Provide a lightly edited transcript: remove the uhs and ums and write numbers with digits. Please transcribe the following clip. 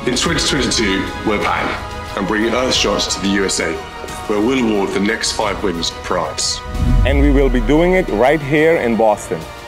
In 2022, we're back and bringing Earthshot to the USA, where we'll award the next 5 winners a prize. And we will be doing it right here in Boston.